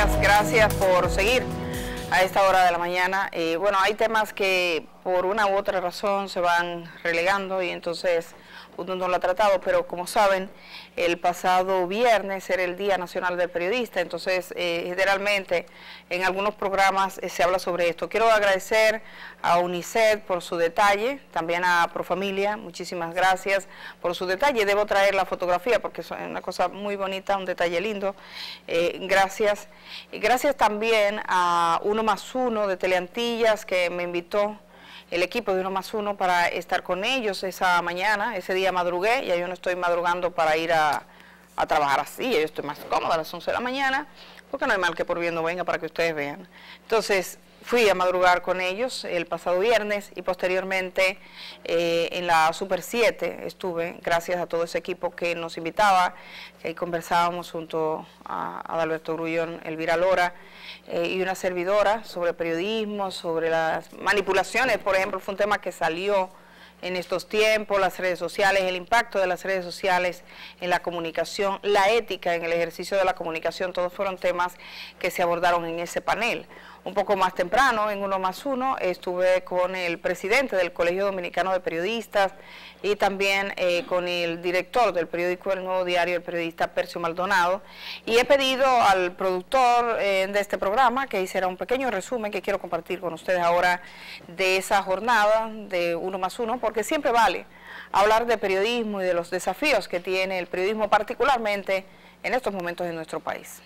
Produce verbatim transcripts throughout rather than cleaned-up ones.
días, gracias por seguir a esta hora de la mañana. Eh, bueno, hay temas que por una u otra razón se van relegando y entonces uno no lo ha tratado, pero como saben, el pasado viernes era el Día Nacional del Periodista, entonces eh, generalmente en algunos programas eh, se habla sobre esto. Quiero agradecer a UNICEF por su detalle, también a Profamilia, muchísimas gracias por su detalle. Debo traer la fotografía porque es una cosa muy bonita, un detalle lindo. Eh, gracias. Y gracias también a Uno Más Uno de Teleantillas, que me invitó el equipo de Uno Más Uno para estar con ellos esa mañana. Ese día madrugué, ya yo no estoy madrugando para ir a, a trabajar así, yo estoy más cómoda a las once de la mañana, porque no hay mal que por bien no venga, para que ustedes vean. Entonces fui a madrugar con ellos el pasado viernes y posteriormente eh, en la Super siete estuve, gracias a todo ese equipo que nos invitaba, que conversábamos junto a Adalberto Grullón, Elvira Lora, Eh, y una servidora sobre periodismo, sobre las manipulaciones, por ejemplo, fue un tema que salió en estos tiempos, las redes sociales, el impacto de las redes sociales en la comunicación, la ética en el ejercicio de la comunicación, todos fueron temas que se abordaron en ese panel. Un poco más temprano, en Uno Más Uno, estuve con el presidente del Colegio Dominicano de Periodistas y también eh, con el director del periódico El Nuevo Diario, el periodista Percio Maldonado, y he pedido al productor eh, de este programa que hiciera un pequeño resumen que quiero compartir con ustedes ahora de esa jornada de Uno Más Uno, porque siempre vale hablar de periodismo y de los desafíos que tiene el periodismo, particularmente en estos momentos en nuestro país.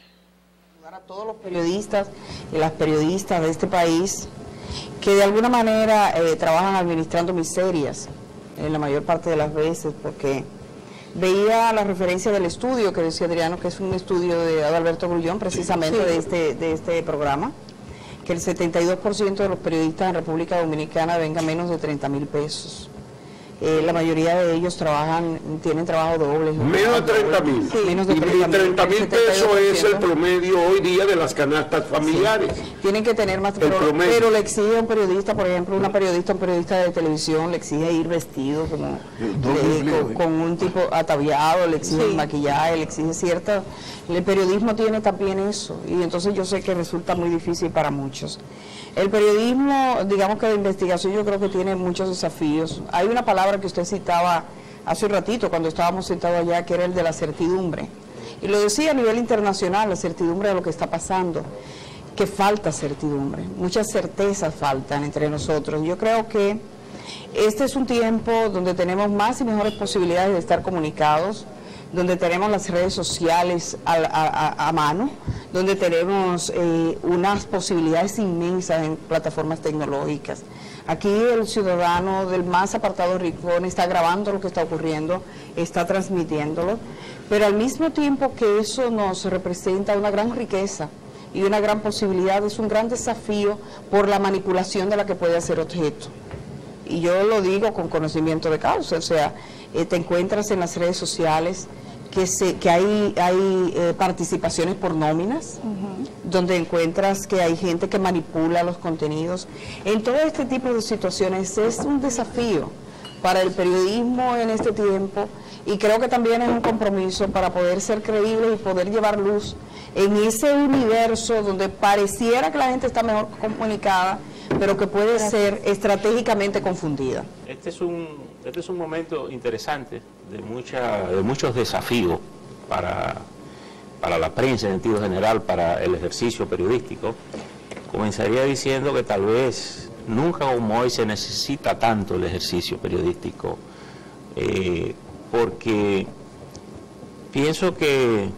A todos los periodistas y las periodistas de este país que de alguna manera eh, trabajan administrando miserias en la mayor parte de las veces, porque veía la referencia del estudio que decía Adriano, que es un estudio de Adalberto Grullón precisamente, sí, sí. De, este, de este programa, que el setenta y dos por ciento de los periodistas en República Dominicana vengan menos de treinta mil pesos. Eh, la mayoría de ellos trabajan, tienen trabajo doble. Menos de treinta mil. Sí, menos de y treinta mil pesos es el promedio hoy día de las canastas familiares. Sí. Tienen que tener más, pero, pero le exige a un periodista, por ejemplo, una periodista, un periodista de televisión, le exige ir vestido como le, con, con un tipo ataviado, le exige sí. maquillaje, le exige cierta... El periodismo tiene también eso, y entonces yo sé que resulta muy difícil para muchos. El periodismo, digamos que de investigación, yo creo que tiene muchos desafíos. Hay una palabra que usted citaba hace un ratito, cuando estábamos sentados allá, que era el de la certidumbre. Y lo decía a nivel internacional, la certidumbre de lo que está pasando, que falta certidumbre. Muchas certezas faltan entre nosotros. Yo creo que este es un tiempo donde tenemos más y mejores posibilidades de estar comunicados, donde tenemos las redes sociales a, a, a mano, donde tenemos eh, unas posibilidades inmensas en plataformas tecnológicas. Aquí el ciudadano del más apartado rincón está grabando lo que está ocurriendo, está transmitiéndolo, pero al mismo tiempo que eso nos representa una gran riqueza y una gran posibilidad, es un gran desafío por la manipulación de la que puede ser objeto. Y yo lo digo con conocimiento de causa, o sea, eh, te encuentras en las redes sociales que, se, que hay, hay eh, participaciones por nóminas, uh-huh. donde encuentras que hay gente que manipula los contenidos. En todo este tipo de situaciones es un desafío para el periodismo en este tiempo, y creo que también es un compromiso para poder ser creíble y poder llevar luz en ese universo donde pareciera que la gente está mejor comunicada, pero que puede ser estratégicamente confundida. Este es un, este es un momento interesante de, mucha, de muchos desafíos para, para la prensa en sentido general, para el ejercicio periodístico. Comenzaría diciendo que tal vez nunca como hoy se necesita tanto el ejercicio periodístico, eh, porque pienso que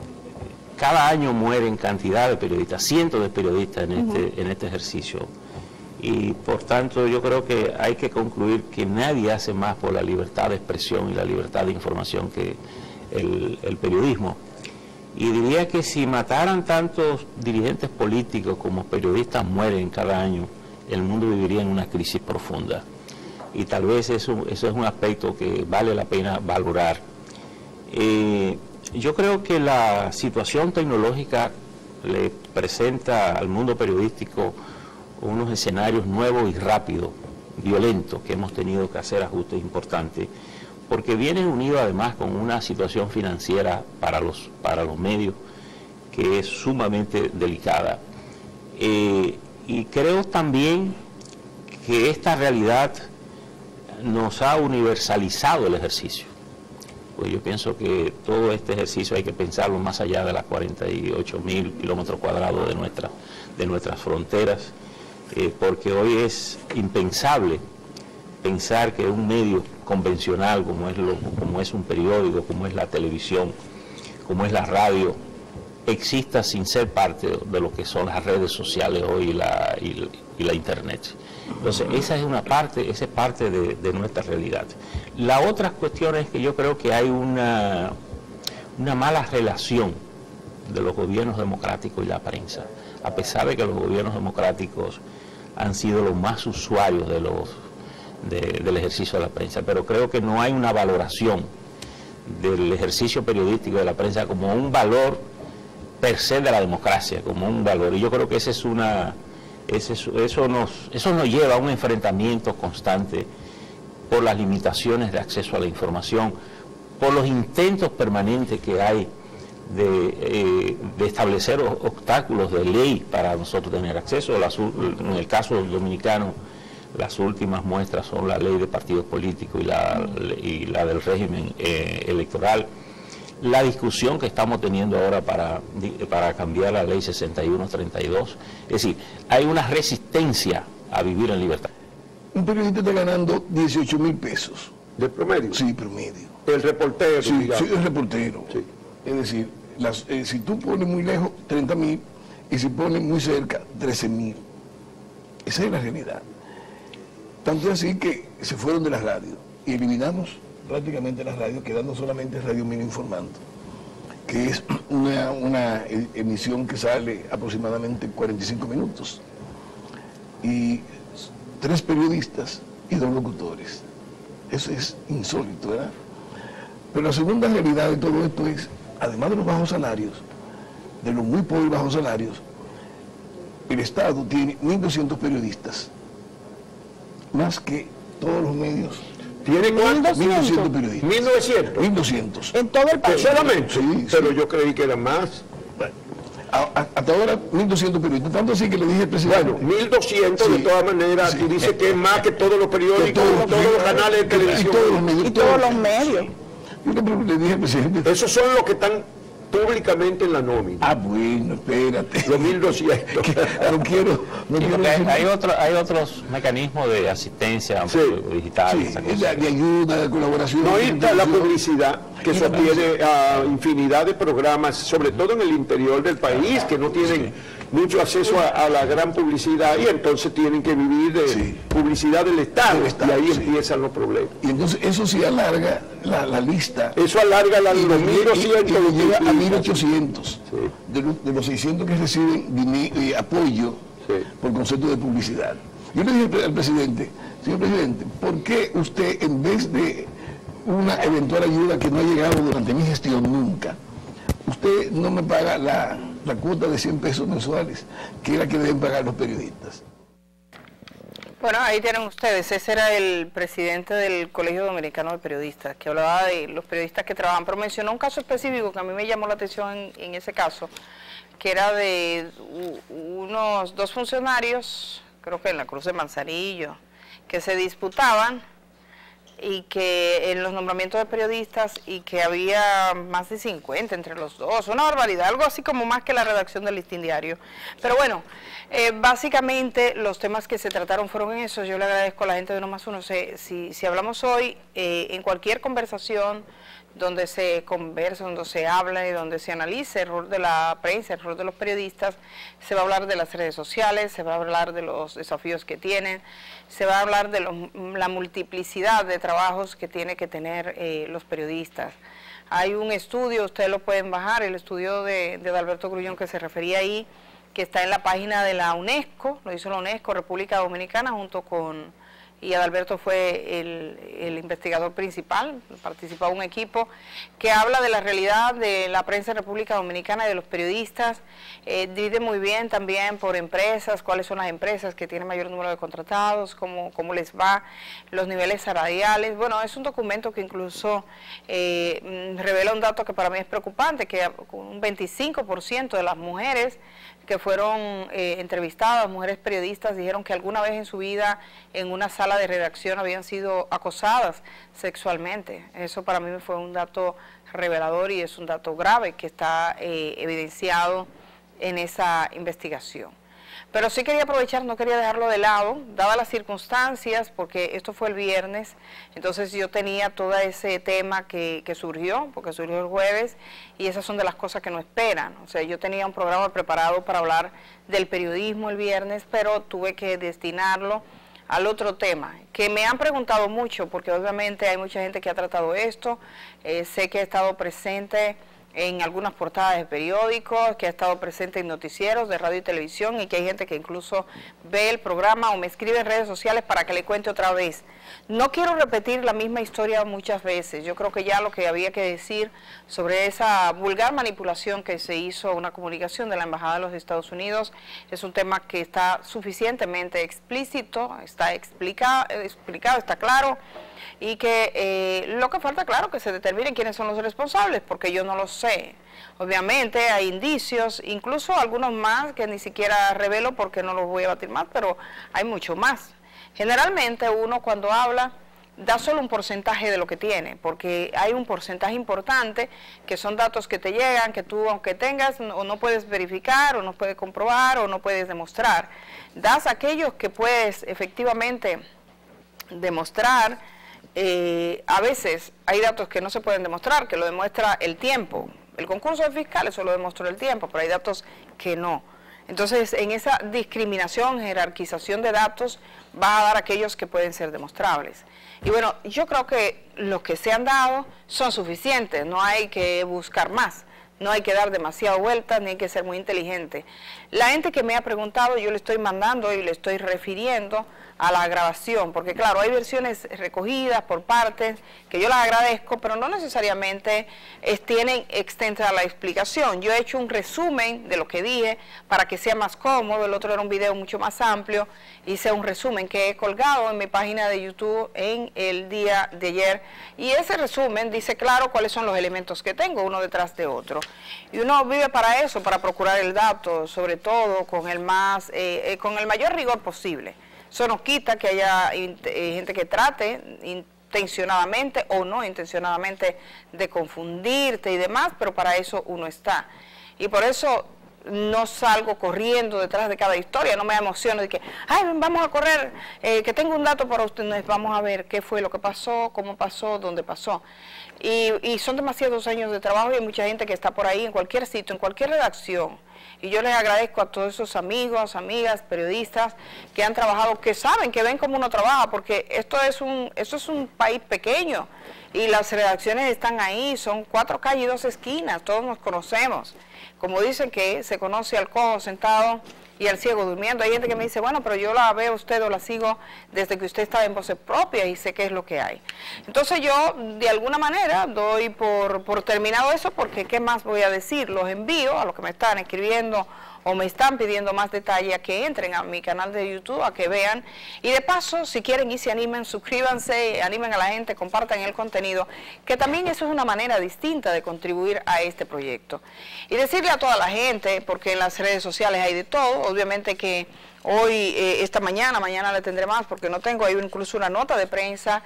cada año mueren cantidad de periodistas, cientos de periodistas en este, uh-huh. en este ejercicio. Y por tanto yo creo que hay que concluir que nadie hace más por la libertad de expresión y la libertad de información que el, el periodismo. Y diría que si mataran tantos dirigentes políticos como periodistas mueren cada año, el mundo viviría en una crisis profunda. Y tal vez eso, eso es un aspecto que vale la pena valorar. Eh, yo creo que la situación tecnológica le presenta al mundo periodístico unos escenarios nuevos y rápidos, violentos, que hemos tenido que hacer ajustes importantes, porque viene unido además con una situación financiera para los, para los medios que es sumamente delicada. Eh, y creo también que esta realidad nos ha universalizado el ejercicio. Pues yo pienso que todo este ejercicio hay que pensarlo más allá de las cuarenta y ocho mil kilómetros cuadrados de, nuestra, de nuestras fronteras, eh, porque hoy es impensable pensar que un medio convencional como es, lo, como es un periódico, como es la televisión, como es la radio, exista sin ser parte de lo que son las redes sociales hoy y la, y, y la internet. Entonces esa es una parte, esa es parte de, de nuestra realidad. La otra cuestión es que yo creo que hay una, una mala relación de los gobiernos democráticos y la prensa, a pesar de que los gobiernos democráticos han sido los más usuarios de los, de, del ejercicio de la prensa, pero creo que no hay una valoración del ejercicio periodístico de la prensa como un valor per se de la democracia, como un valor. Y yo creo que ese es una, ese, eso, nos, eso nos lleva a un enfrentamiento constante por las limitaciones de acceso a la información, por los intentos permanentes que hay de, eh, de establecer obstáculos de ley para nosotros tener acceso. Las, en el caso dominicano, las últimas muestras son la ley de partidos políticos y la, y la del régimen eh, electoral. La discusión que estamos teniendo ahora para, para cambiar la ley sesenta y uno treinta y dos. Es decir, hay una resistencia a vivir en libertad. Un periodista está ganando dieciocho mil pesos. ¿De promedio? Sí, promedio. El reportero. Sí, sí, el reportero. Sí. Es decir, las, eh, si tú pones muy lejos, treinta mil, y si pones muy cerca, trece mil. Esa es la realidad. Tanto así que se fueron de las radios y eliminamos prácticamente las radios, quedando solamente Radio Mino Informando, que es una, una emisión que sale aproximadamente cuarenta y cinco minutos. Y tres periodistas y dos locutores. Eso es insólito, ¿verdad? Pero la segunda realidad de todo esto es, además de los bajos salarios, de los muy pobres bajos salarios, el Estado tiene mil doscientos periodistas, más que todos los medios. ¿Tiene cuántos? mil doscientos periodistas. mil novecientos. mil doscientos. En todo el país. Solamente. Sí, pero sí. Yo creí que eran más. Bueno, a, a, hasta ahora mil doscientos periodistas, tanto así que le dije al presidente. Bueno, mil doscientos Sí. de todas maneras, Sí. y dice que es más que todos los periódicos, Que todos- todos, los canales de que- televisión. y todos los medios. Y todos los medios. Yo le, le dije al presidente. Esos son los que están públicamente en la nómina. Ah, bueno, espérate. Los mil doscientos. Que no quiero, no Sí, quiero porque hay, decir- hay, otro, hay otros mecanismos de asistencia Sí. digital. Sí, esa de, cosa. de ayuda, de colaboración. No, y está la de- publicidad que sostiene a infinidad de programas, sobre todo en el interior del país, que no tienen mucho acceso a, a la gran publicidad y entonces tienen que vivir de Sí. publicidad del Estado, Del Estado, y ahí sí. empiezan los problemas. Y entonces eso sí alarga la, la lista. Eso alarga la, Y los lo mil llega- y- doscientos. y lo llega a multiplica. mil ochocientos. Sí. De, los, de los seiscientos que reciben dine- eh, apoyo Sí. por concepto de publicidad. Yo le dije al, pre- al presidente, señor presidente, ¿por qué usted en vez de una eventual ayuda que no ha llegado durante mi gestión nunca, usted no me paga la, la cuota de cien pesos mensuales, que es la que deben pagar los periodistas? Bueno, ahí tienen ustedes, ese era el presidente del Colegio Dominicano de Periodistas, que hablaba de los periodistas que trabajan, pero mencionó un caso específico que a mí me llamó la atención en, en ese caso, que era de u, unos dos funcionarios, creo que en la Cruz de Manzanillo, que se disputaban y que en los nombramientos de periodistas y que había más de cincuenta entre los dos, una barbaridad, algo así como más que la redacción del Listín Diario. Pero bueno, eh, básicamente los temas que se trataron fueron esos. Yo le agradezco a la gente de Uno Más Uno. Se, si, si hablamos hoy, eh, en cualquier conversación donde se conversa, donde se habla y donde se analice el rol de la prensa, el rol de los periodistas, se va a hablar de las redes sociales, se va a hablar de los desafíos que tienen, se va a hablar de los, la multiplicidad de trabajos que tiene que tener eh, los periodistas. Hay un estudio, ustedes lo pueden bajar, el estudio de, de Alberto Grullón que se refería ahí, que está en la página de la UNESCO, lo hizo la UNESCO, República Dominicana, junto con y Adalberto fue el, el investigador principal, participó un equipo que habla de la realidad de la prensa en República Dominicana y de los periodistas, eh, divide muy bien también por empresas, cuáles son las empresas que tienen mayor número de contratados, cómo, cómo les va, los niveles salariales. Bueno, es un documento que incluso eh, revela un dato que para mí es preocupante, que un veinticinco por ciento de las mujeres que fueron eh, entrevistadas, mujeres periodistas, dijeron que alguna vez en su vida en una sala de redacción habían sido acosadas sexualmente. Eso para mí fue un dato revelador y es un dato grave que está eh, evidenciado en esa investigación. Pero sí quería aprovechar, no quería dejarlo de lado, dadas las circunstancias, porque esto fue el viernes, entonces yo tenía todo ese tema que, que surgió, porque surgió el jueves, y esas son de las cosas que no esperan. O sea, yo tenía un programa preparado para hablar del periodismo el viernes, pero tuve que destinarlo al otro tema, que me han preguntado mucho, porque obviamente hay mucha gente que ha tratado esto, eh, sé que he estado presente en algunas portadas de periódicos, que ha estado presente en noticieros de radio y televisión, y que hay gente que incluso ve el programa o me escribe en redes sociales para que le cuente otra vez. No quiero repetir la misma historia muchas veces. Yo creo que ya lo que había que decir sobre esa vulgar manipulación que se hizo a una comunicación de la Embajada de los Estados Unidos es un tema que está suficientemente explícito, está explicado, explicado está claro, y que eh, lo que falta, claro, que se determinen quiénes son los responsables, porque yo no lo sé. Obviamente hay indicios, incluso algunos más que ni siquiera revelo porque no los voy a batir más, pero hay mucho más. Generalmente uno cuando habla da solo un porcentaje de lo que tiene, porque hay un porcentaje importante que son datos que te llegan, que tú aunque tengas o no puedes verificar, o no puedes comprobar, o no puedes demostrar. Das aquellos que puedes efectivamente demostrar. Eh, a veces hay datos que no se pueden demostrar, que lo demuestra el tiempo. El concurso de fiscales eso lo demostró el tiempo, pero hay datos que no. Entonces, en esa discriminación, jerarquización de datos, va a dar aquellos que pueden ser demostrables. Y bueno, yo creo que los que se han dado son suficientes, no hay que buscar más. No hay que dar demasiado vueltas, ni hay que ser muy inteligente. La gente que me ha preguntado, yo le estoy mandando y le estoy refiriendo a la grabación, porque claro, hay versiones recogidas por partes, que yo las agradezco, pero no necesariamente es, tienen extensa la explicación. Yo he hecho un resumen de lo que dije para que sea más cómodo, el otro era un video mucho más amplio, hice un resumen que he colgado en mi página de YouTube en el día de ayer, y ese resumen dice claro cuáles son los elementos que tengo, uno detrás de otro. Y uno vive para eso, para procurar el dato, sobre todo con el, más, eh, eh, con el mayor rigor posible. Eso no quita que haya eh, gente que trate intencionadamente o no intencionadamente de confundirte y demás, pero para eso uno está. Y por eso no salgo corriendo detrás de cada historia, no me emociono de que, ay, vamos a correr, eh, que tengo un dato para ustedes, vamos a ver qué fue lo que pasó, cómo pasó, dónde pasó. Y, y son demasiados años de trabajo y hay mucha gente que está por ahí en cualquier sitio, en cualquier redacción. Y yo les agradezco a todos esos amigos, amigas, periodistas que han trabajado, que saben, que ven cómo uno trabaja, porque esto es un, esto es un país pequeño y las redacciones están ahí, son cuatro calles y dos esquinas, todos nos conocemos. Como dicen que se conoce al cojo sentado y al ciego durmiendo. Hay gente que me dice, bueno, pero yo la veo a usted o la sigo desde que usted está en Voces Propias y sé qué es lo que hay. Entonces yo, de alguna manera, doy por, por terminado eso, porque ¿qué más voy a decir? Los envío a los que me están escribiendo o me están pidiendo más detalle a que entren a mi canal de YouTube, a que vean. Y de paso, si quieren y se animen, suscríbanse, animen a la gente, compartan el contenido, que también eso es una manera distinta de contribuir a este proyecto. Y decirle a toda la gente, porque en las redes sociales hay de todo, obviamente que hoy, eh, esta mañana, mañana le tendré más porque no tengo, hay incluso una nota de prensa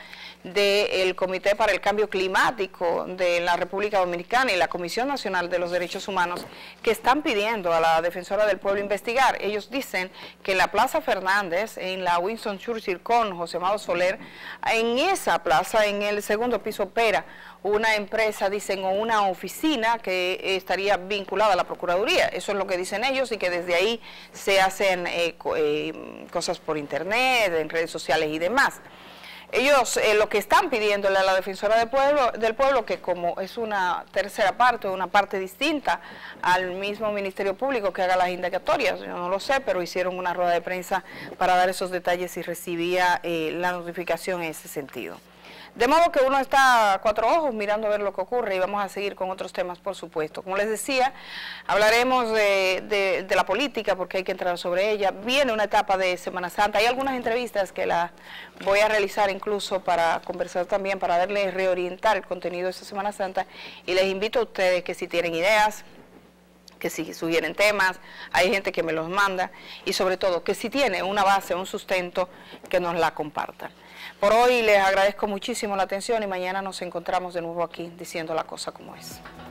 del Comité para el Cambio Climático de la República Dominicana y la Comisión Nacional de los Derechos Humanos que están pidiendo a la Defensora del Pueblo investigar. Ellos dicen que en la Plaza Fernández, en la Winston Churchill con José Amado Soler, en esa plaza, en el segundo piso opera una empresa, dicen, o una oficina que estaría vinculada a la Procuraduría. Eso es lo que dicen ellos y que desde ahí se hacen eh, eh, cosas por internet, en redes sociales y demás. ellos eh, lo que están pidiéndole a la defensora del pueblo, del pueblo, que como es una tercera parte, una parte distinta al mismo Ministerio Público que haga las indagatorias, yo no lo sé, pero hicieron una rueda de prensa para dar esos detalles y recibía eh, la notificación en ese sentido. De modo que uno está a cuatro ojos mirando a ver lo que ocurre y vamos a seguir con otros temas, por supuesto. Como les decía, hablaremos de, de, de la política porque hay que entrar sobre ella. Viene una etapa de Semana Santa. Hay algunas entrevistas que las voy a realizar incluso para conversar también, para darles reorientar el contenido de esta Semana Santa. Y les invito a ustedes que si tienen ideas, que si sugieren temas, hay gente que me los manda y sobre todo que si tiene una base, un sustento, que nos la compartan. Por hoy les agradezco muchísimo la atención y mañana nos encontramos de nuevo aquí diciendo la cosa como es.